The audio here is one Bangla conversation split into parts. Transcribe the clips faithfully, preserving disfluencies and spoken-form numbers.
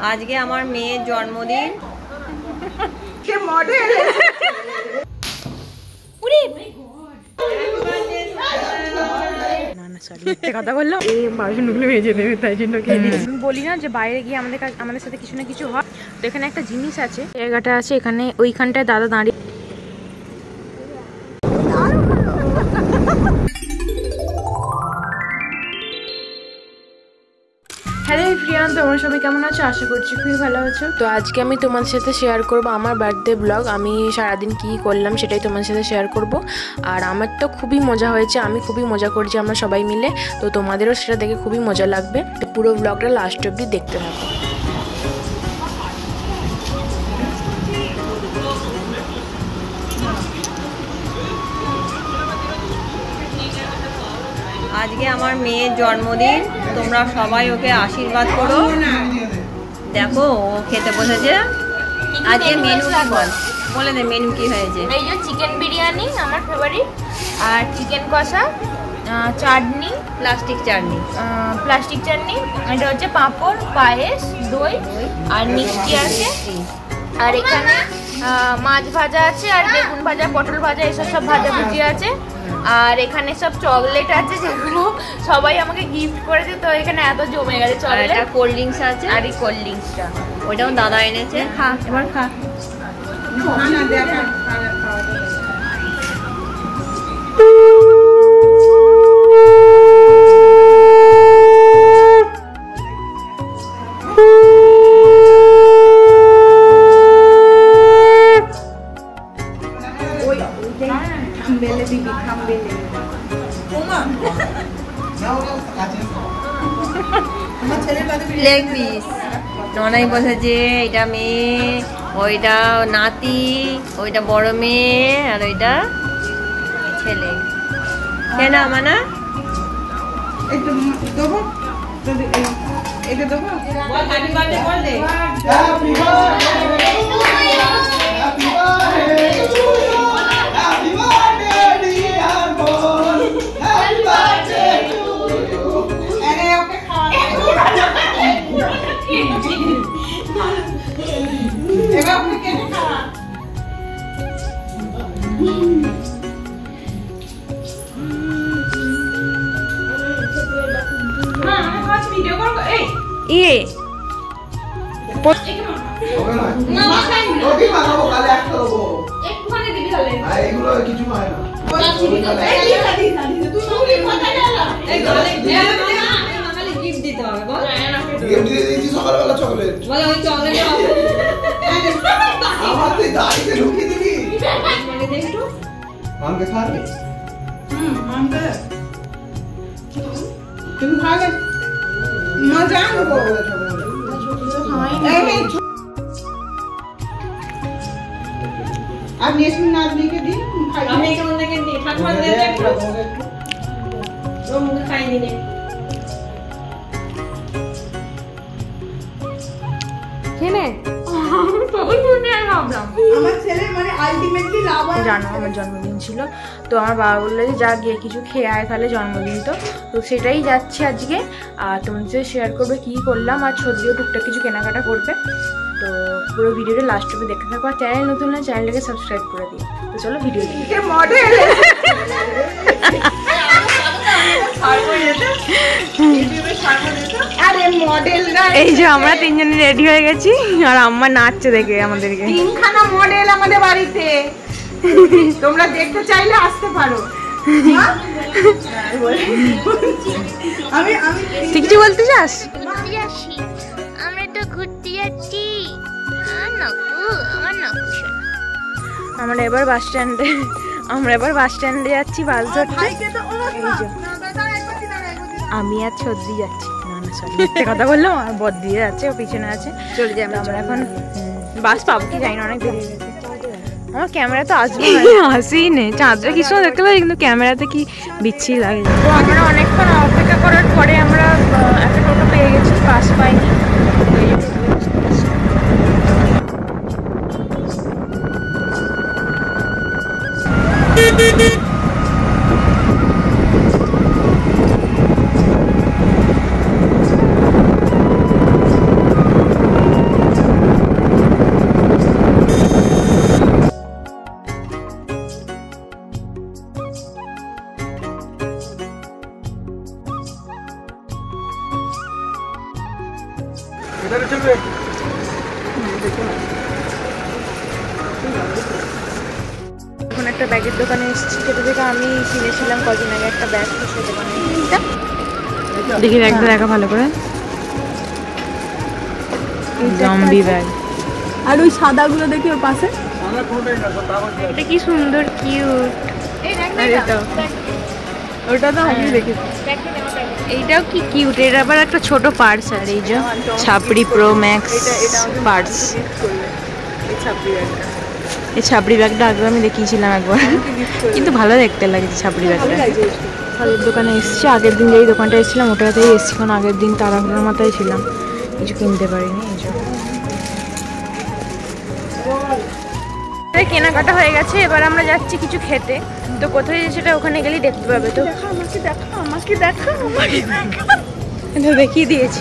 আজকে আমার মেয়ের জন্মদিন। কে মডেল কথা বললাম এই বাসনগুলো মেজে দেবে, তাই জন্য বলি না যে বাইরে গিয়ে আমাদের আমাদের সাথে কিছু না কিছু হয়। তো এখানে একটা জিনিস আছে, জায়গাটা আছে এখানে, ওইখানটায় দাদা দাঁড়িয়ে। হ্যালো এভরিওয়ান, তোমরা সবাই কেমন আছো? আশা করছি খুবই ভালো আছো। তো আজকে আমি তোমাদের সাথে শেয়ার করব আমার বার্থডে ব্লগ। আমি সারাদিন কী করলাম সেটাই তোমাদের সাথে শেয়ার করব। আর আমার তো খুবই মজা হয়েছে, আমি খুবই মজা করেছি আমরা সবাই মিলে। তো তোমাদেরও সেটা দেখে খুবই মজা লাগবে। তো পুরো ব্লগটা লাস্ট অবধি দেখতে থাকো। আজকে আমার মেয়ের জন্মদিন, তোমরা সবাই ওকে আশীর্বাদ করো। দেখো ও খেতে বসেছে। আজকে মেনু কি বল, বলে দে মেনু কি হয়েছে। এই যে চিকেন বিরিয়ানি আমার ফেভারিট, আর চিকেন কষা, চাটনি, প্লাস্টিক চাটনি, প্লাস্টিক চাটনি, এটা হচ্ছে পাঁপড়, পায়েস, দই আর মিষ্টি আছে। আর এখানে মাছ ভাজা আছে, আর বেগুন ভাজা, পটল ভাজা, এসব সব ভাজা ভুজি আছে। আর এখানে সব চকলেট আছে যেগুলো সবাই আমাকে গিফট করেছে। তো এখানে এত জমে গেছে চকলেট, কোল্ড ড্রিঙ্কস আছে। আর এই কোল্ড ড্রিঙ্কসটা ওইটাও দাদা এনেছে। খা এবার খা। লেগ পিস ননাই বসেছে, এটা মেয়ে, ওইটা নাতি, ওইটা বড় মেয়ে, আর ওইটা ছেলে। কেন মানা একটু দেবো, এটা দেবো। হ্যাপি বার্থডে বল দে। Happy birthday happy birthday happy birthday dear বল, হ্যাপি বার্থডে টু ইউ। আরে ওকে খাওয়া এবার আপনি কেন খাওয়া। মা আমি কাজ ভিডিও করব। এই এ না না খাই না, ওকে বানাবো কালে এক করব। একটু মানে দিবি তাহলে। আর এগুলো কিছু হয় না। এই কি খাদি খাদি তুই মুড়ি কথা গেলা। এই গলে মামালে গিফট দিতে হবে বল। গিফট দিয়ে দিয়েছি সকালবেলা চকলেট। বলে ওই চকলেট আমার তুই দাঁড়িয়ে লুকিয়ে দিবি। মানে দেখ একটু মামকে খাবে। হুম মামকে তুমি খাবে মজা আনবো। আপনি এসে না আপনিকে দিন খাই। আমি কেমন দেখে দিই ঠাকুমা দে একটু ও মুখে খাই দিনে। কেনে আমার ছেলে মানে আলটিমেটলি লাভ। জানো আমার জন্মদিন ছিল, তো আমার বাবা বললো যে যা গিয়ে কিছু খেয়ে আয়, তাহলে জন্মদিন তো তো সেটাই যাচ্ছি আজকে। আর তোমাদের সাথে শেয়ার করবে কী করলাম, আর ছদিও টুকটাক কিছু কেনাকাটা করবে। তো পুরো ভিডিওটা লাস্ট অবধি দেখতে থাকো। আর চ্যানেল নতুন হলে চ্যানেলটাকে সাবস্ক্রাইব করে দিও। তো চলো ভিডিও দিই। মডেল এই যে আমরা তিনজনে রেডি হয়ে গেছি, আর আম্মা নাচছে দেখে আমাদেরকে। তিনখানা মডেল আমাদের বাড়িতে, তোমরা দেখতে চাইলে আসতে পারো। আমি আমি তুই কিছু বলতে চাস? আমরা তো ঘুরতে যাচ্ছি। আমরা এবার বাস স্ট্যান্ডে আমরা এবার বাস স্ট্যান্ডে যাচ্ছি বাস ধরতে। আমি আর ছদ্দি যাচ্ছি। না না সরি মিথ্যে কথা বললাম, আর বদ দিয়ে যাচ্ছে, ও পিছনে আছে। চলে যাই আমরা এখন। বাস পাবো কি জানি না, অনেক দেরি হয়ে গেছে। আমার ক্যামেরা তো আসবে আসেই নেই। চাঁদরা কি সময় দেখতে পাই, কিন্তু ক্যামেরাতে কি বিচ্ছিরি লাগে। তো আমরা অনেকক্ষণ অপেক্ষা করার পরে আমরা একটা টোটো পেয়ে গেছি, বাস পাইনি। এখন একটা ব্যাগের দোকানে এসেছি, যেটা থেকে আমি কিনেছিলাম কদিন আগে একটা ব্যাগ, তো সেই দোকানে দেখি ব্যাগটা দেখা ভালো করে। জম্বি ব্যাগ, আর ওই সাদাগুলো দেখি ওর পাশে, এটা কি সুন্দর কিউট। ওটা তো আমি দেখেছি। এইটাও কি কিউট, এর আবার একটা ছোট পার্স। আর এই যে ছাপড়ি প্রো ম্যাক্স পার্স, এই ছাপড়ি ব্যাগটা আগে আমি দেখিয়েছিলাম একবার, কিন্তু ভালো দেখতে লাগছে ছাপড়ি ব্যাগটা। ফলের দোকানে এসেছি, আগের দিন যেই দোকানটা এসেছিলাম ওটাতেই এসেছি, কারণ আগের দিন তাড়াহুড়োর মাথায় ছিলাম, কিছু কিনতে পারিনি। এই জন্য কেনাকাটা হয়ে গেছে, এবার আমরা যাচ্ছি কিছু খেতে। তো কোথায় সেটা ওখানে গেলেই দেখতে পাবে। তো আমাকে দেখা আমাকে দেখা আমাকে দেখা দেখিয়ে দিয়েছি।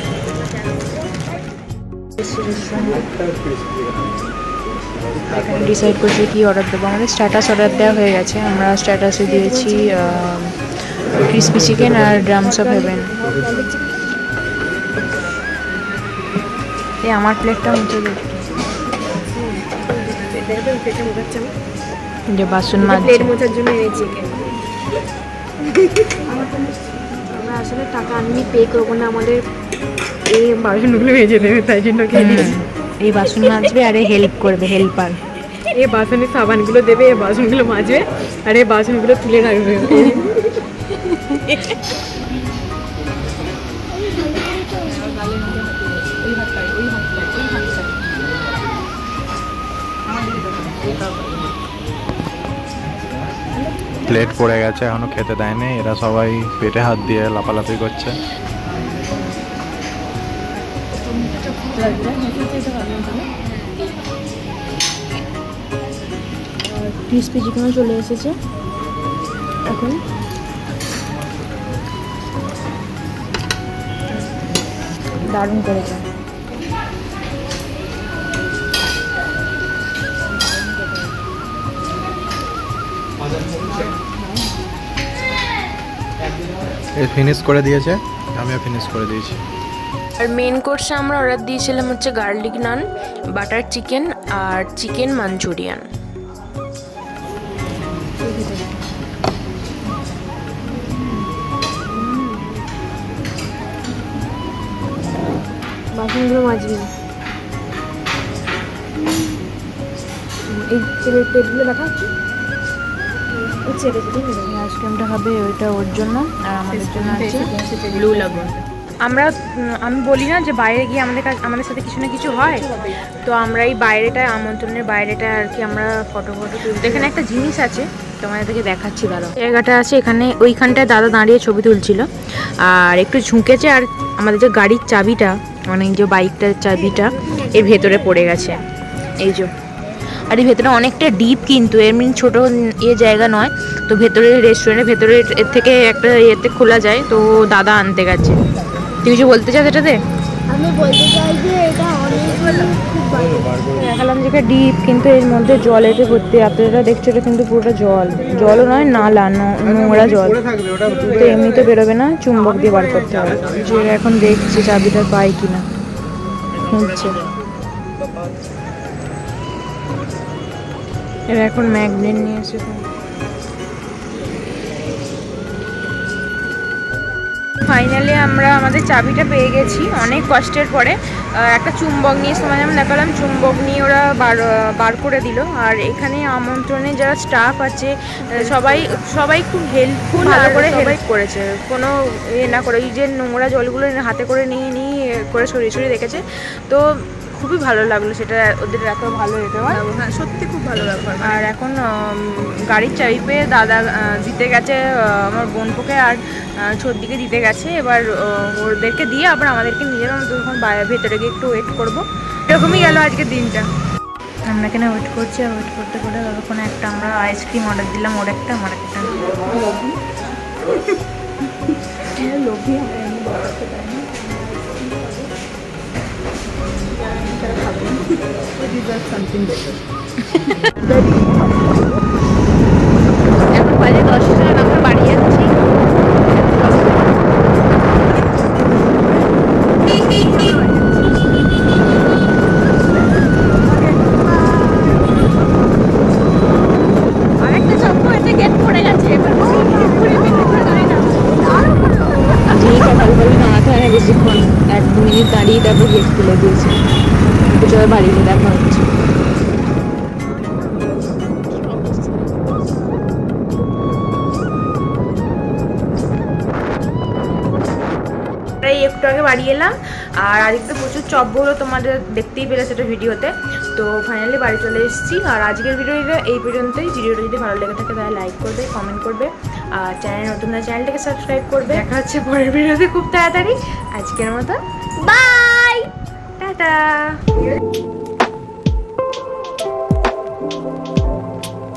এখন ডিসাইড করছি কি অর্ডার দেবো। আমাদের স্ট্যাটাস অর্ডার দেওয়া হয়ে গেছে, আমরা স্ট্যাটাসে দিয়েছি ক্রিসপি চিকেন আর ড্রামস অফ হেভেন। এই আমার প্লেটটা মুছে দিচ্ছি, যে বাসন মাছ প্লেট মোছার জন্য এনেছি। আমরা আসলে টাকা আনিনি, পে করবো না, আমাদের এই বাসনগুলো মেজে দেবে, তাই জন্য খেয়ে দিয়েছি। এই বাসন মাজবে আর হেল্প করবে, হেল্পার। এই বাসনের সাবানগুলো দেবে, এই বাসনগুলো মাজবে, আর এই বাসনগুলো তুলে রাখবে। প্লেট পড়ে গেছে, এখনো খেতে দেয়নি। এরা সবাই পেটে হাত দিয়ে লাফালাফি করছে। ক্রিসপি চিকেনও চলে এসেছে এখন। দারুণ করেছে। এ ফিনিশ করে দিয়েছে, আমিও ফিনিশ করে দিয়েছি। আর মেন কোর্সে আমরা অর্ডার দিয়েছিলাম হচ্ছে গার্লিক নান, বাটার চিকেন আর চিকেন মাঞ্চুরিয়ান। বাসনগুলো মাজবি, এই ছেলের প্লেটগুলো দেখা আইসক্রিমটা খাবে, ওইটা ওর জন্য, আর আমাদের জন্য আছে ব্লু লাগুন। আমরা আমি বলি না যে বাইরে গিয়ে আমাদের কাছে আমাদের সাথে কিছু না কিছু হয়, তো আমরা এই বাইরেটায়, আমন্ত্রণের বাইরেটা আর কি আমরা ফটো ফটো তুলতে। এখানে একটা জিনিস আছে তোমাদেরকে দেখাচ্ছি, দাঁড়াও। জায়গাটা আছে এখানে, ওইখানটায় দাদা দাঁড়িয়ে ছবি তুলছিল আর একটু ঝুঁকেছে, আর আমাদের যে গাড়ির চাবিটা, মানে যে বাইকটার চাবিটা এর ভেতরে পড়ে গেছে। এই যে, আর এই ভেতরে অনেকটা ডিপ, কিন্তু এমনি ছোটো ইয়ে জায়গা নয়। তো ভেতরে রেস্টুরেন্টের ভেতরে এর থেকে একটা ইয়েতে খোলা যায়, তো দাদা আনতে গেছে। তুই কিছু বলতে চাস এটাতে? আমি বলতে চাই যে এটা অনেক দেখালাম যে এটা ডিপ, কিন্তু এর মধ্যে জলেতে ভর্তি। আপনারা দেখছো এটা কিন্তু পুরোটা জল, জলও নয়, নালা, নোংরা জল। তো এমনি তো বেরোবে না, চুম্বক দিয়ে বার করতে হবে। যে এখন দেখছি চাবিটা পাই কিনা, খুঁজছে। এরা এখন ম্যাগনেট নিয়ে এসে ফাইনালি আমরা আমাদের চাবিটা পেয়ে গেছি অনেক কষ্টের পরে। একটা চুম্বক নিয়ে সময় আমি দেখালাম, চুম্বক নিয়ে ওরা বার বার করে দিল। আর এখানে আমন্ত্রণে যারা স্টাফ আছে সবাই সবাই খুব হেল্পফুল, ভালো করে হেল্প করেছে, কোনো এ না করে। এই যে নোংরা জলগুলো হাতে করে নিয়ে নিয়ে করে সরিয়ে সরিয়ে রেখেছে, তো খুবই ভালো লাগলো সেটা, ওদের এত ভালো এটা। হ্যাঁ, সত্যি খুব ভালো ব্যাপার। আর এখন গাড়ির চাবি পেয়ে দাদা দিতে গেছে আমার বোনপোকে আর ছোটদিকে দিতে গেছে। এবার ওদেরকে দিয়ে আবার আমাদেরকে নিয়ে যাবো। তখন ভেতরে গিয়ে একটু ওয়েট করবো। এরকমই গেল আজকের দিনটা। আমরা এখানে ওয়েট করছি, আর ওয়েট করতে করতে ততক্ষণে একটা আমরা আইসক্রিম অর্ডার দিলাম, ওর একটা আমার একটা। লোভী এখন বাজে দশটা, আমরা বাড়ি যাচ্ছি। দিয়েছে। তো চলো বাড়ি গিয়ে দেখা হচ্ছে। এই একটু আগে বাড়ি এলাম আর আজকে তো প্রচুর চপ হলো, তোমাদের দেখতেই পেলে সেটা ভিডিওতে। তো ফাইনালি বাড়ি চলে এসেছি। আর আজকের ভিডিওটা এই পর্যন্তই। ভিডিওটা যদি ভালো লেগে থাকে তাহলে লাইক করবে, কমেন্ট করবে, আর চ্যানেল নতুন না চ্যানেলটাকে সাবস্ক্রাইব করবে। দেখা হচ্ছে পরের ভিডিওতে খুব তাড়াতাড়ি। আজকের মতো বাই, টাটা।